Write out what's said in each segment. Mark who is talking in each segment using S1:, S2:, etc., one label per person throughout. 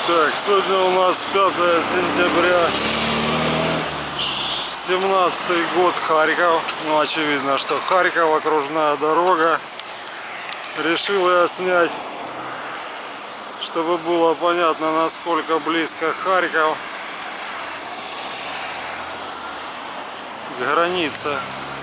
S1: Так, сегодня у нас 5 сентября, 17-й год, Харьков. Ну, очевидно, что Харьков, окружная дорога. Решил я снять, чтобы было понятно, насколько близко Харьков к границе.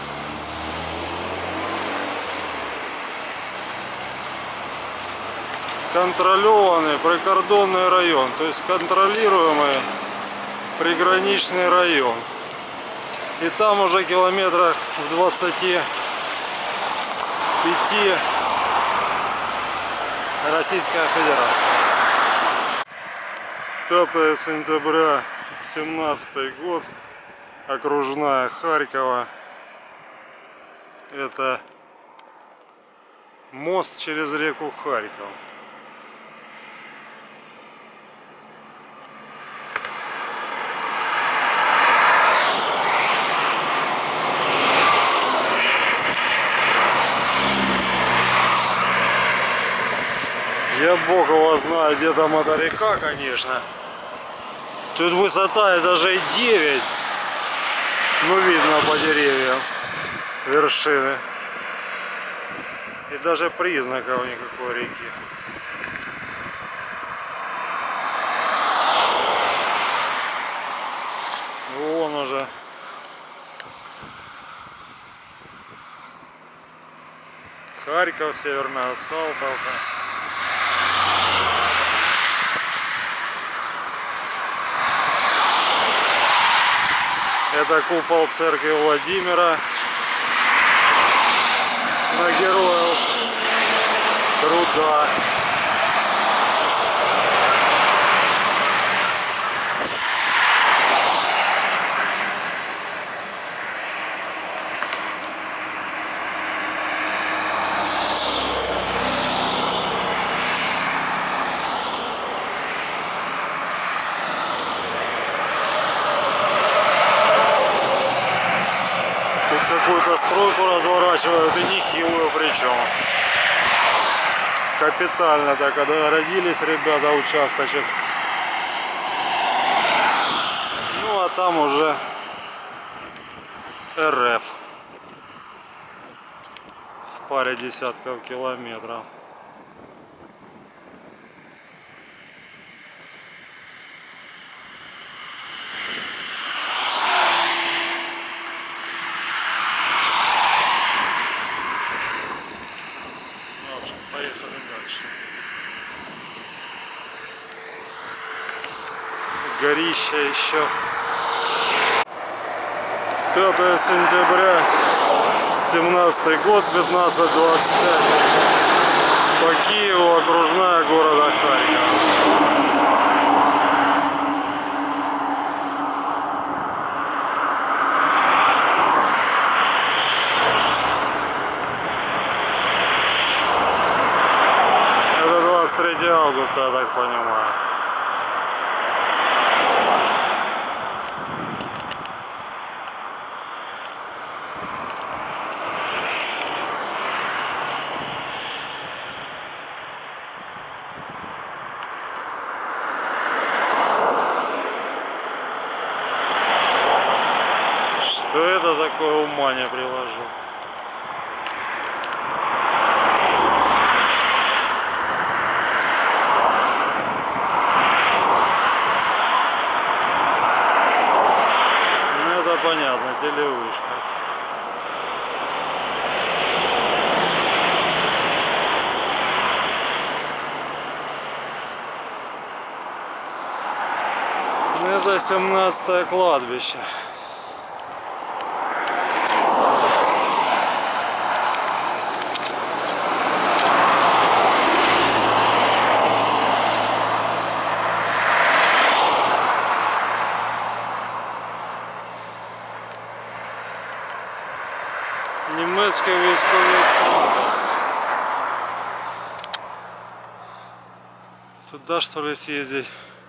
S1: Контролированный прикордонный район, то есть контролируемый приграничный район. И там уже километрах в 25 Российская Федерация. 5 сентября, 17 год, окружная Харькова. Это мост через реку Харьков. Я бог его знает, где там эта река, конечно. Тут высота этажей 9. Ну, видно по деревьям вершины. И даже признаков никакой реки. Вон уже. Харьков, Северная Салтовка. Это купол церкви Владимира на Героев Труда. Какую-то стройку разворачивают, и нехилую причем. Капитально так родились ребята, участочек. Ну а там уже РФ в паре десятков километров. Поехали дальше. Горище еще. 5 сентября, 17 год, 15:25. По Киеву, окружная города Харьков. Это 23 августа, я так понимаю. Что это такое, ума не приложу. Ну это понятно, телевышка. Это 17-е кладбище. Немецкий військовий центр. Туда что ли съездить?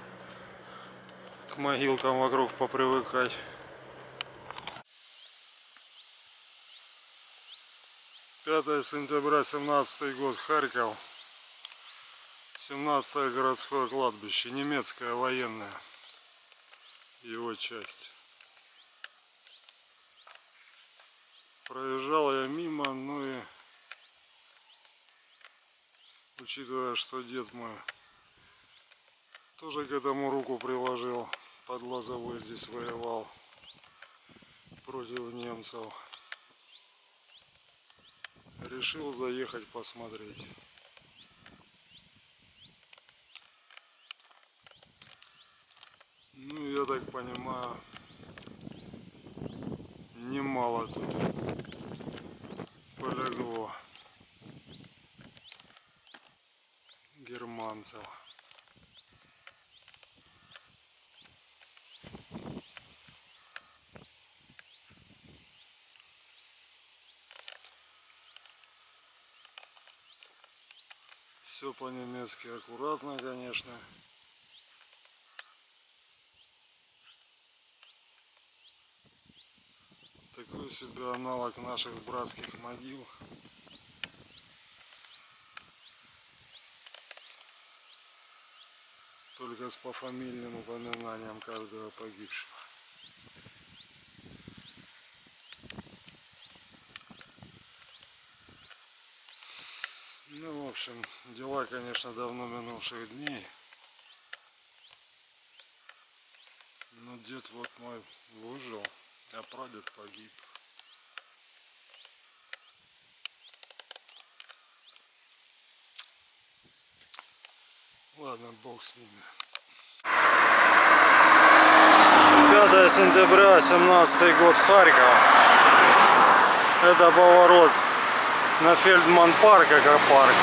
S1: К могилкам вокруг попривыкать. 5 сентября, 17 год, Харьков. 17-е городское кладбище, немецкое военное, его часть. Проезжал я мимо, ну и учитывая, что дед мой тоже к этому руку приложил, под Лозовой здесь воевал против немцев, решил заехать посмотреть. Ну, я так понимаю, немало тут полегло германцев. Все по-немецки аккуратно, конечно. Такой себе аналог наших братских могил. Только с пофамильным упоминанием каждого погибшего. Ну, в общем, дела, конечно, давно минувших дней. Но дед вот мой выжил, а прадед погиб. Ладно, бог с ними. 5 сентября, 17 год, Харьков. Это поворот на Фельдман-парк, экопарк.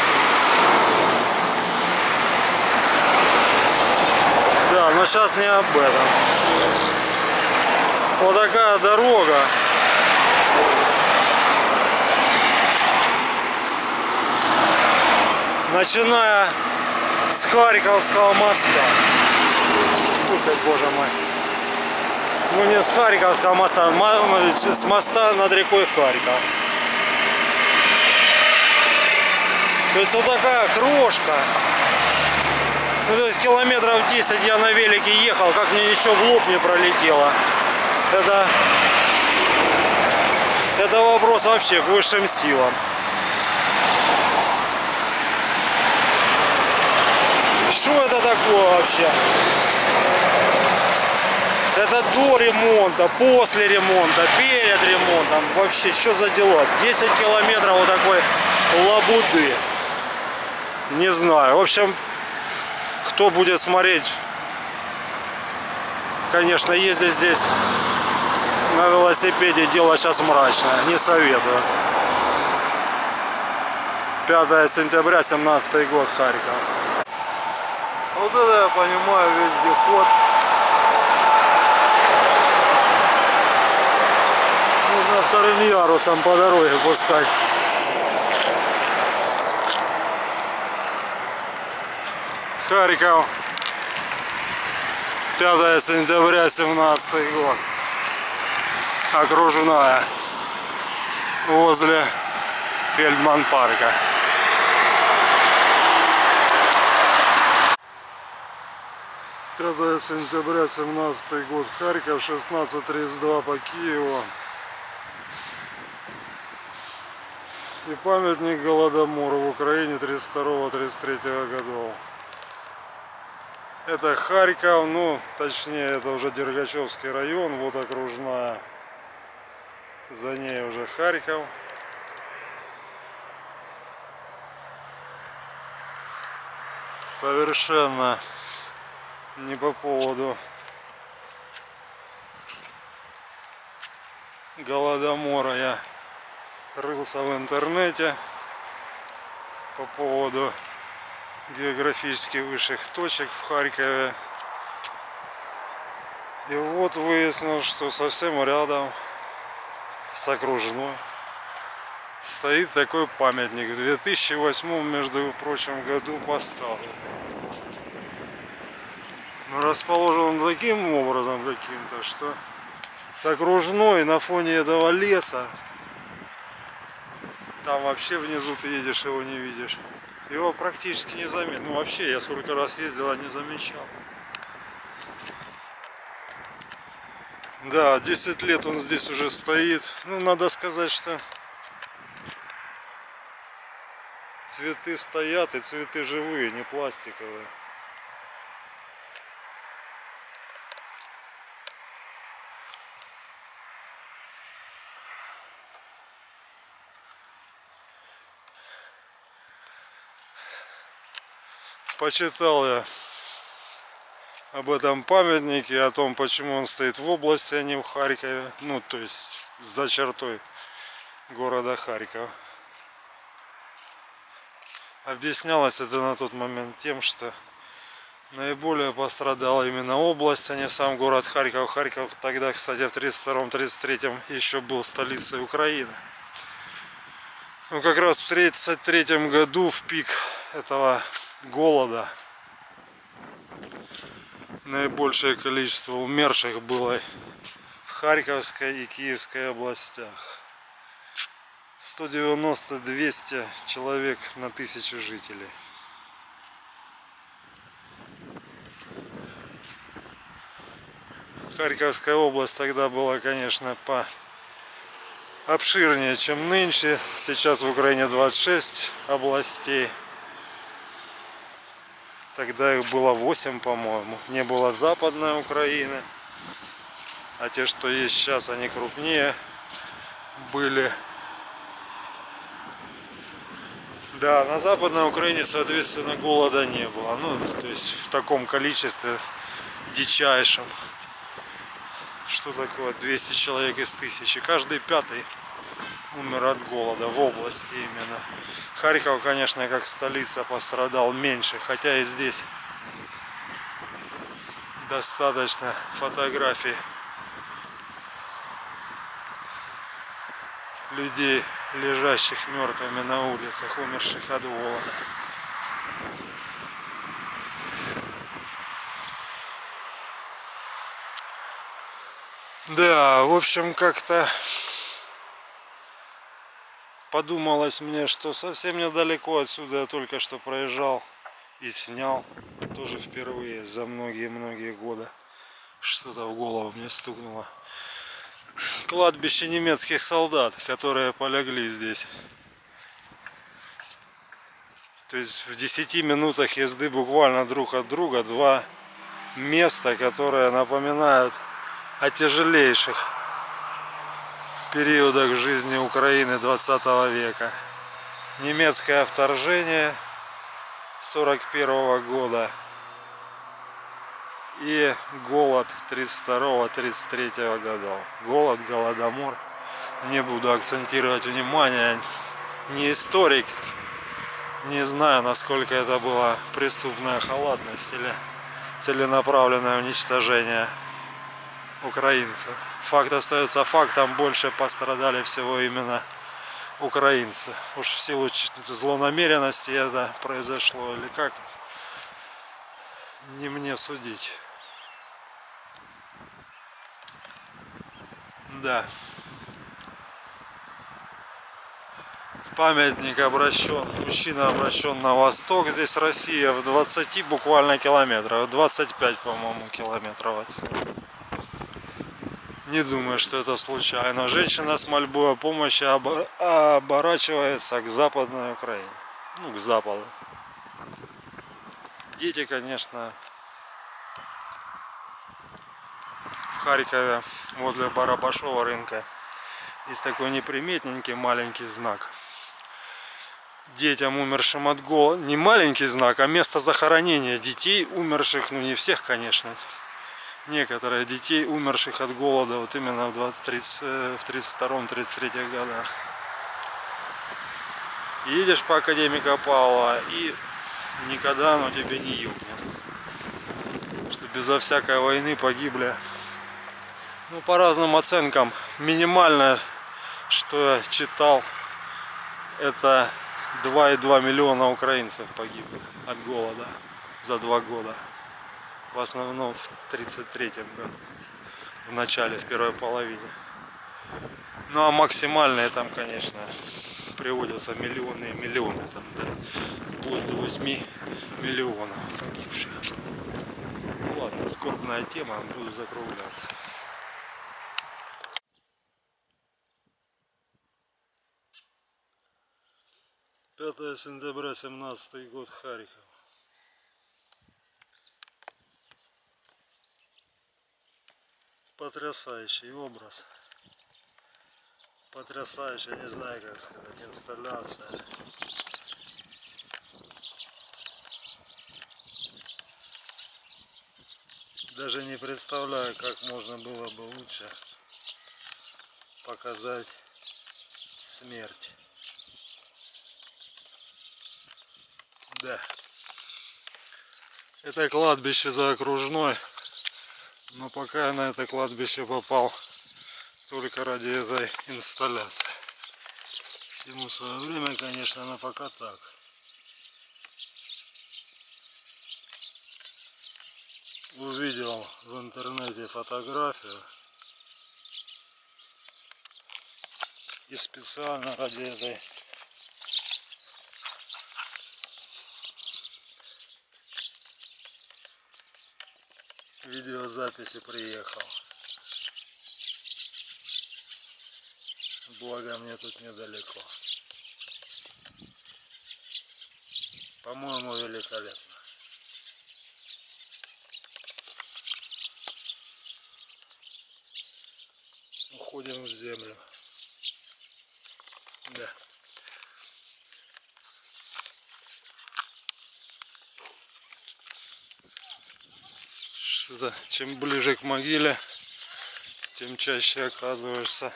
S1: Да, но сейчас не об этом. Вот такая дорога. Начиная с Харьковского моста. Ой, ты, боже мой. Ну, не с Харьковского моста, с моста над рекой Харьков. То есть вот такая крошка. Ну, то есть километров 10 я на велике ехал, как мне еще в лоб не пролетело. Это вопрос вообще к высшим силам. Что это такое вообще? Это до ремонта, после ремонта, перед ремонтом. Вообще, что за дела? 10 километров вот такой лабуды. Не знаю. В общем, кто будет смотреть, конечно, ездить здесь на велосипеде, дело сейчас мрачное. Не советую. 5 сентября, 17 год, Харьков. Вот это я понимаю, вездеход. Нужно вторым ярусом по дороге пускать. Харьков. 5 сентября, 17 год. Окружная. Возле Фельдман-парка. Сентября, 17 год, Харьков, 16:32 по Киеву. И памятник Голодомору в Украине 32-33 годов. Это Харьков, ну, точнее, это уже Дергачевский район, вот окружная. За ней уже Харьков. Совершенно не по поводу Голодомора я рылся в интернете по поводу географически высших точек в Харькове. И вот выяснилось, что совсем рядом с окружной стоит такой памятник. В 2008, между прочим, году поставлен. Но расположен он таким образом каким-то, что с окружной на фоне этого леса, там вообще внизу ты едешь, его не видишь. Его практически не заметно. Ну вообще, я сколько раз ездил, а не замечал. Да, 10 лет он здесь уже стоит. Ну, надо сказать, что цветы стоят, и цветы живые, не пластиковые. Почитал я об этом памятнике, о том, почему он стоит в области, а не в Харькове. Ну, то есть за чертой города Харькова. Объяснялось это на тот момент тем, что наиболее пострадала именно область, а не сам город Харьков. Харьков тогда, кстати, в 1932-1933 еще был столицей Украины. Ну, как раз в 1933 году, в пик этого голода, наибольшее количество умерших было в Харьковской и Киевской областях. 190-200 человек на 1000 жителей. Харьковская область тогда была, конечно, обширнее, чем нынче. Сейчас в Украине 26 областей. Тогда их было 8, по-моему. Не было Западной Украины. А те, что есть сейчас, они крупнее были. Да, на Западной Украине, соответственно, голода не было. Ну, то есть в таком количестве дичайшем. Что такое 200 человек из 1000? Каждый 5-й умер от голода в области именно. Харьков, конечно, как столица пострадал меньше, хотя и здесь достаточно фотографий людей, лежащих мертвыми на улицах, умерших от голода. Да, в общем, как-то подумалось мне, что совсем недалеко отсюда я только что проезжал и снял, тоже впервые за многие-многие годы. Что-то в голову мне стукнуло. Кладбище немецких солдат, которые полегли здесь. То есть в 10 минутах езды буквально друг от друга два места, которые напоминают о тяжелейших периодах жизни Украины 20 века. Немецкое вторжение 1941 года и голод 1932-1933 годов. Голод, голодомор. Не буду акцентировать внимание, не историк, не знаю, насколько это была преступная халатность или целенаправленное уничтожение украинцев. Факт остается фактом, больше пострадали всего именно украинцы. Уж в силу злонамеренности это произошло или как, не мне судить. Да. Памятник обращен, мужчина обращен на восток. Здесь Россия в 20 буквально километрах, 25, по-моему, километров отсюда. Не думаю, что это случайно. Женщина с мольбой о помощи оборачивается к Западной Украине. Ну, к западу. Дети, конечно, в Харькове возле Барабашова рынка есть такой неприметненький маленький знак. Детям, умершим от голода. Не маленький знак, а место захоронения детей, умерших, ну не всех, конечно. Некоторых детей, умерших от голода вот именно в 32-33 годах. Едешь по Академика Павлова, и никогда оно тебе не юкнет. Что безо всякой войны погибли, ну, по разным оценкам, минимально, что я читал, это 2,2 миллиона украинцев погибло от голода за 2 года. В основном в 1933 году, в начале, в первой половине. Ну а максимальные там, конечно, приводятся миллионы и миллионы, там, да, вплоть до 8 миллионов погибших. Ну ладно, скорбная тема, буду закругляться. 5 сентября 17 год, Харьков. Потрясающий образ. Потрясающая, не знаю как сказать, инсталляция. Даже не представляю, как можно было бы лучше показать смерть. Да. Это кладбище заокружной. Но пока я на это кладбище попал только ради этой инсталляции. Всему свое время, конечно, но пока так. Увидел в интернете фотографию и специально ради этой видеозаписи приехал. Благо мне тут недалеко. По-моему, великолепно. Уходим в землю. Да. Что-то, чем ближе к могиле, тем чаще оказываешься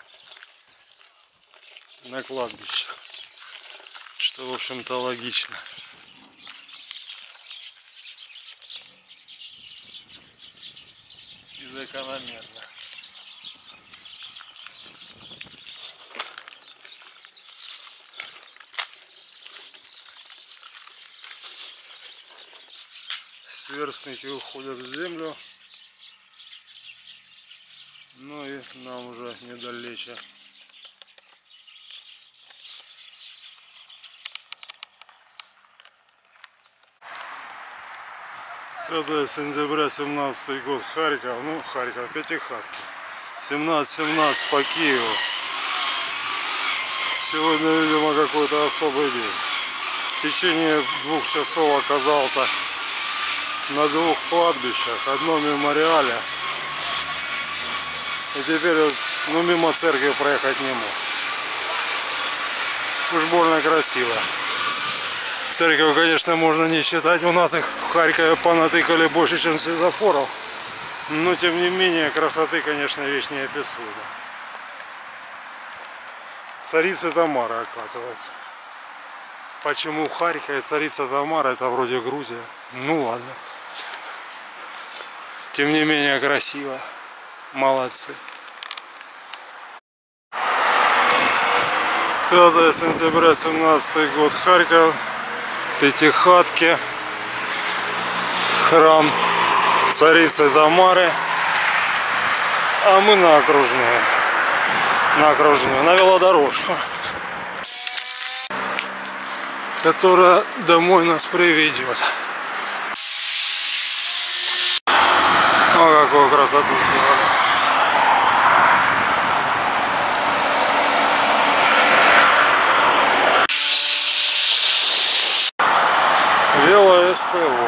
S1: на кладбище. Что, в общем-то, логично. И закономерно. Сверстники уходят в землю, ну и нам уже недалече. Это сентября 17 год, Харьков, ну Харьков, Пятихатки. 17-17 по Киеву. Сегодня, видимо, какой-то особый день. В течение 2 часов оказался на 2 кладбищах, одном мемориале. И теперь вот, ну, мимо церкви проехать не мог. Уж больно красиво. Церковь, конечно, можно не считать. У нас их в Харькове понатыкали больше, чем светофоров. Но, тем не менее, красоты, конечно, вещь неописуема. Царица Тамара, оказывается. Почему в Харькове царица Тамара? Это вроде Грузия. Ну ладно. Тем не менее, красиво. Молодцы. 5 сентября 17 год, Харьков. Пятихатки. Храм царицы Тамары. А мы на окружную. На велодорожку, которая домой нас приведет. О, какую красоту сделали. Вело-СТО.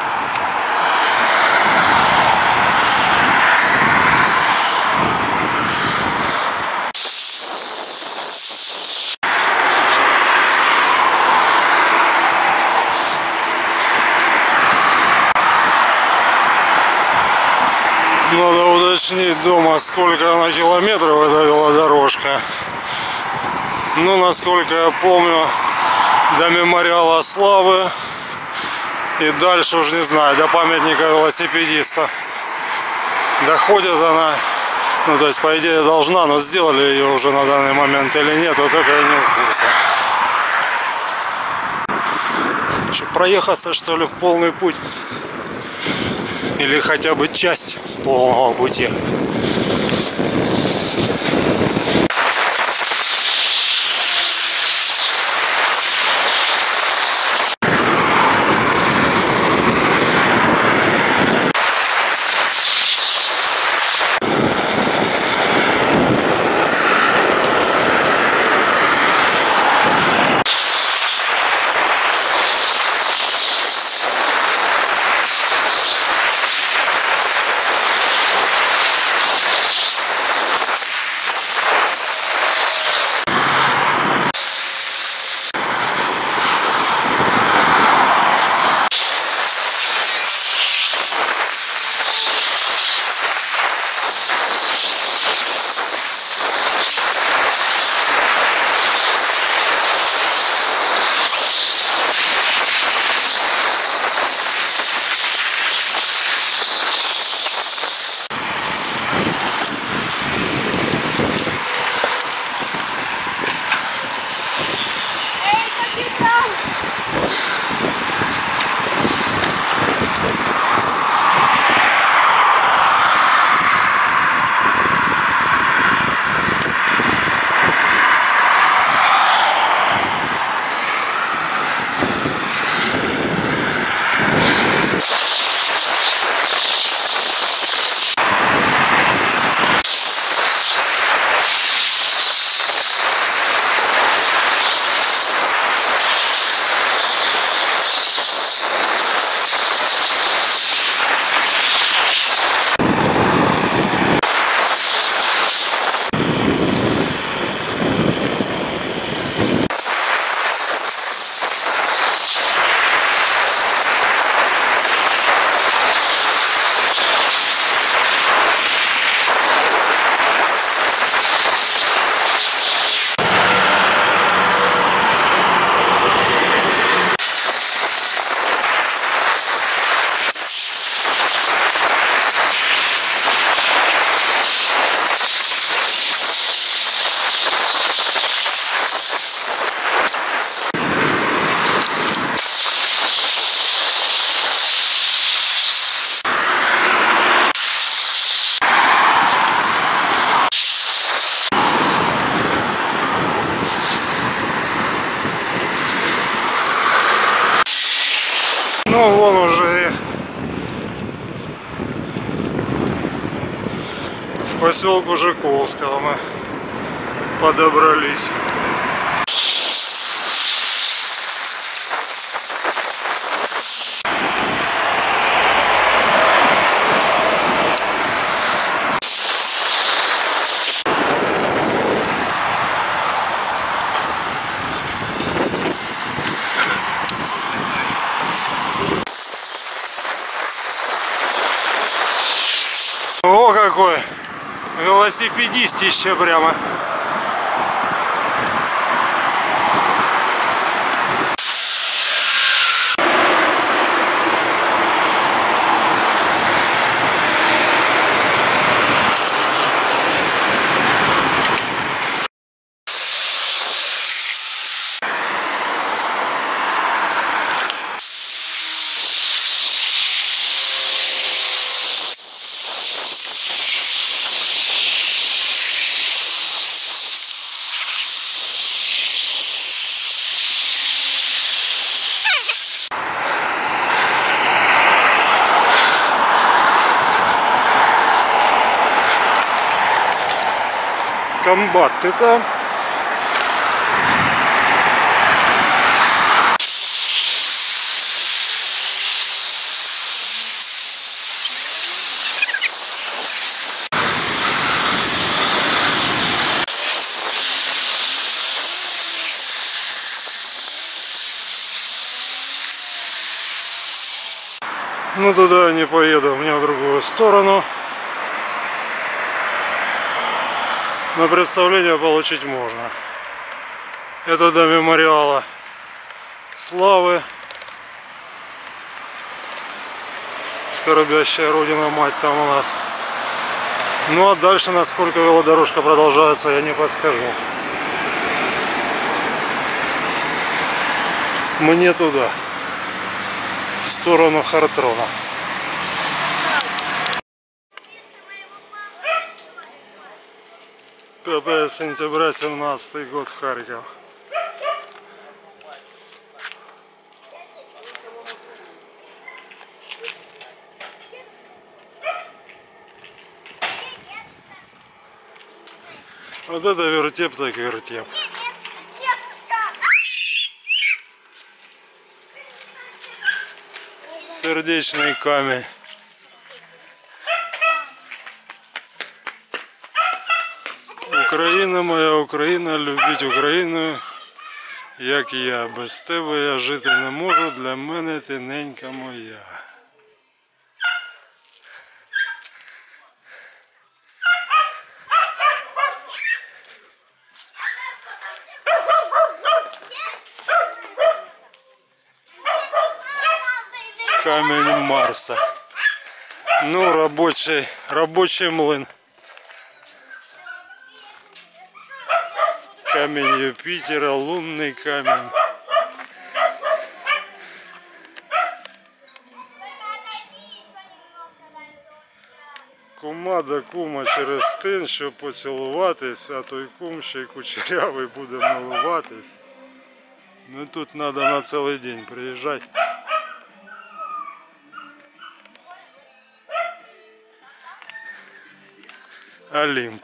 S1: Надо уточнить дома, сколько она километров эта велодорожка. Ну, насколько я помню, до мемориала славы и дальше уж не знаю, до памятника велосипедиста доходит она. Ну, то есть, по идее, должна, но сделали ее уже на данный момент или нет, вот это я не в курсе. Что, проехаться, что ли, полный путь? Или хотя бы часть полного пути. К поселку Жуковского мы подобрались. О, какой велосипедистище прямо. Комбат, ты там? Ну туда я не поеду, у меня в другую сторону. Но представление получить можно. Это до мемориала славы. Скорбящая Родина Мать там у нас. Ну а дальше, насколько велодорожка продолжается, я не подскажу. Мне туда, в сторону Хартрона. 5 сентября 17 год, Харьков. Вот это вертеп так вертеп. Сердечный камень. Україна моя, Україна, любіть Україну, як і я. Без тебе я жити не можу, для мене ти ненька моя. Камень Марса. Ну, рабочий млин. Камень Юпитера, лунный камень. Кума до кума через тин, щоб поцілуватись, а той кум ще й кучерявий буде милуватись. Ну тут надо на целый день приезжать. Олимп.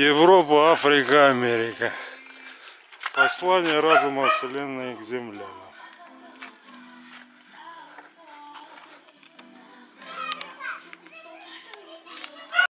S1: Европа, Африка, Америка. Послание разума Вселенной к землянам.